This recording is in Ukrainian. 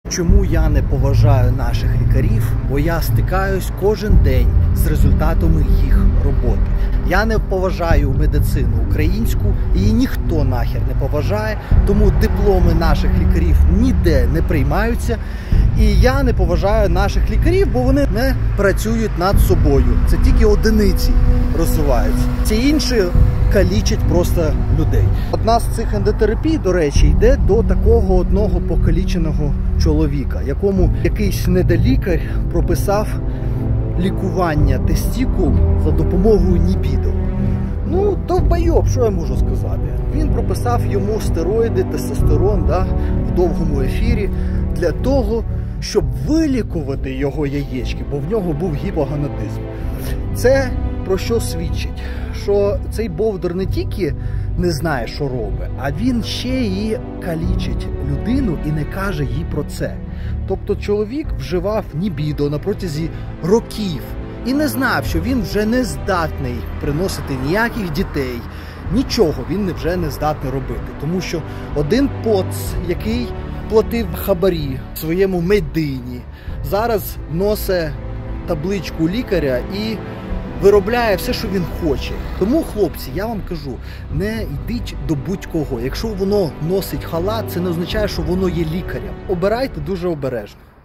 Чому я не поважаю наших лікарів? Бо я стикаюсь кожен день з результатами їх роботи. Я не поважаю медицину українську, її ніхто нахер не поважає, тому дипломи наших лікарів ніде не приймаються. І я не поважаю наших лікарів, бо вони не працюють над собою. Це тільки одиниці розвиваються. Ці інші калічать просто людей. Одна з цих ендотерапій, до речі, йде до такого одного покаліченого чоловіка, якому якийсь недолікар прописав лікування тестикул за допомогою нібідо. Ну, довбойоб, що я можу сказати. Він прописав йому стероїди, тестостерон, в довгому ефірі для того, щоб вилікувати його яєчки, бо в нього був гіпоgonadism. Це про що свідчить? Що цей бовдур не тільки не знає, що робить, а він ще і калічить людину і не каже їй про це. Тобто чоловік вживав нібідо на протязі років і не знав, що він вже не здатний приносити ніяких дітей, нічого він вже не здатний робити. Тому що один поц, який платив хабарі своєму медині, зараз носить табличку лікаря і виробляє все, що він хоче. Тому, хлопці, я вам кажу, не йдіть до будь-кого. Якщо воно носить халат, це не означає, що воно є лікарем. Обирайте дуже обережно.